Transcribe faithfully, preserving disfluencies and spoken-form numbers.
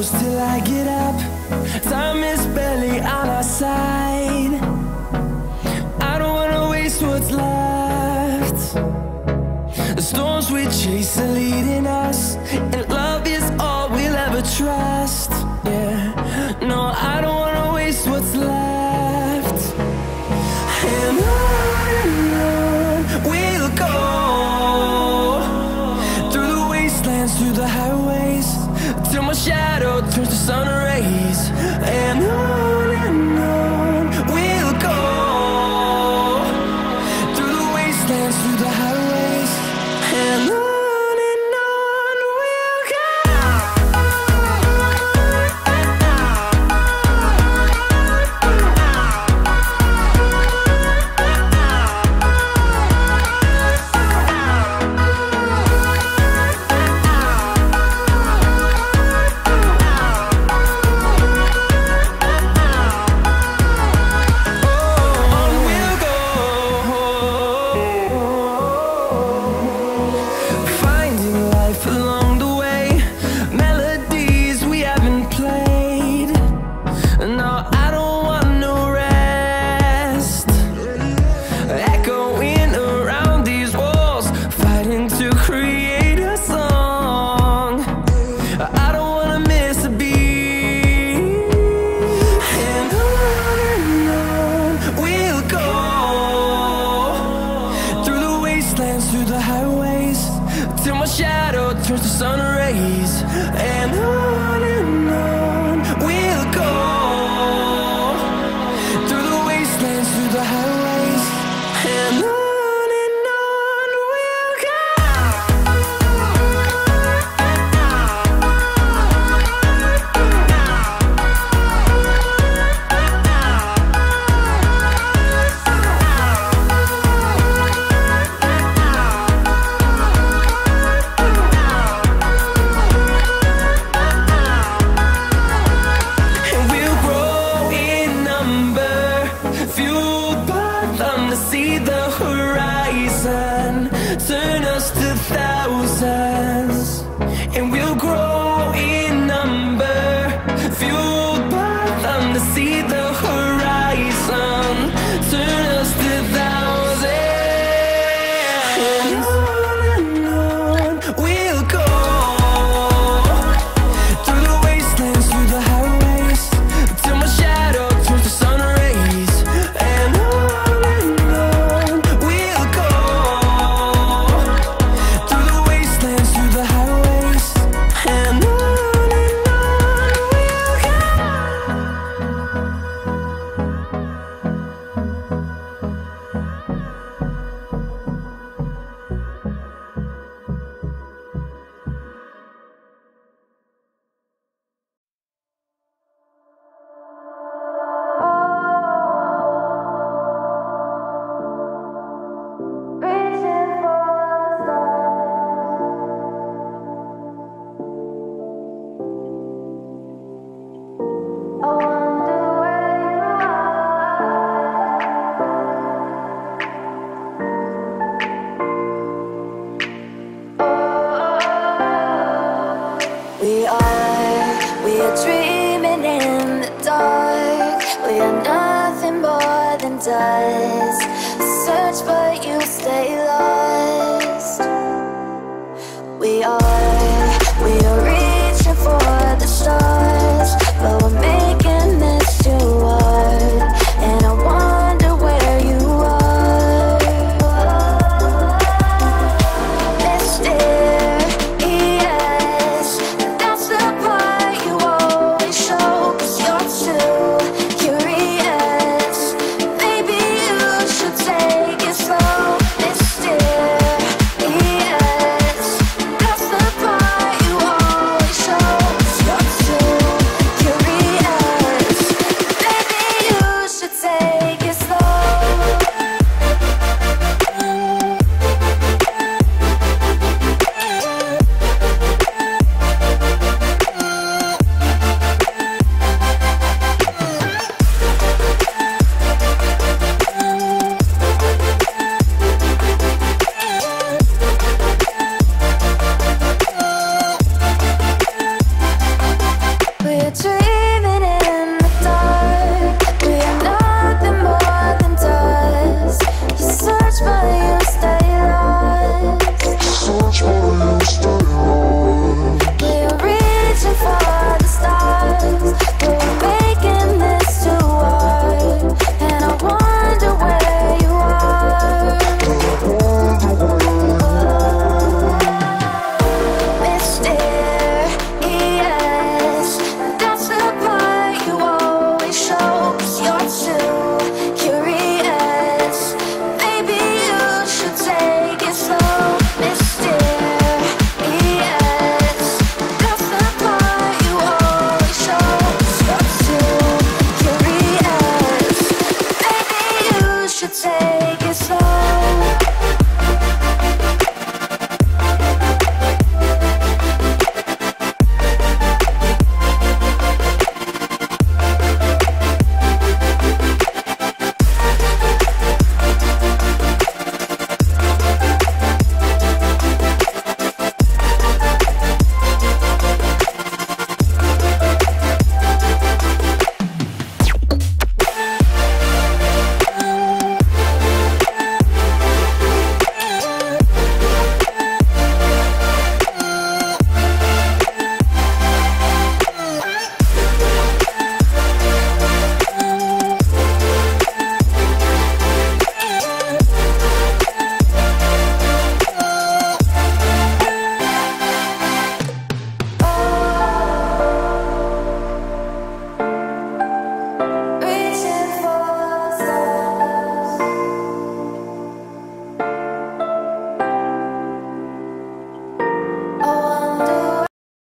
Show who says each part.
Speaker 1: close till I get up. Time is barely on our side. I don't wanna waste what's left. The storms we chase are leading us, and love is all we'll ever trust. Yeah, no, I don't wanna waste what's left. And on and on we'll go, through the wastelands, through the highways, till my shadow turns to sun rays. And on and on we'll go, through the wastelands, through the highways, and on. Through the highways, till my shadow turns to sun rays. And on and on we'll go, through the wastelands, through the highways, and on. See the horizon, turn us to thousands, and we'll grow in number, fueled by them. To see the horizon, turn us to thousands, and on and on we'll go, through the wastelands, through the highways, till my shadow turns to sun rays. And on we are, we are dreaming in the dark. We are nothing more than dust. Search but you stay lost. We are